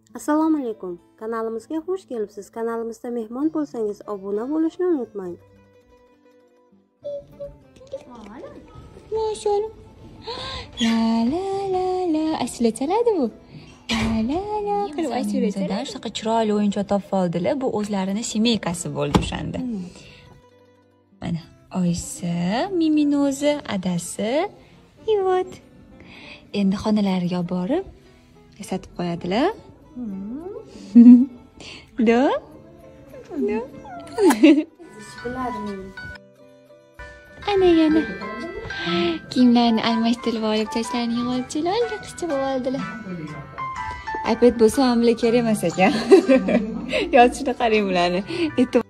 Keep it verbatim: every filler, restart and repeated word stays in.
Assalomu alaykum. Kanalimizga xush kelibsiz. Kanalimizda mehmon bo'lsangiz, obuna bo'lishni unutmang. Maşallah. La la la la. Asli chaladi bu. La la la. Qilib asli chaladi. Shunaqa chiroyli o'yinchoq topib oldilar. Bu o'zlarini semeykasi bo'ldi o'shanda. Mana Oysi, Mimino'zi, adasi. Ivot. Endi xonalariga borib yasatib qo'yadilar. Da? Da? Ana yana. Kiyimlarni almashtirib olib, sochlarini yig'ib chiroyli qizcha bo'lib oldilar. iPad bo'lsa ham kerak emas ekan. Yozishni qarang bularni.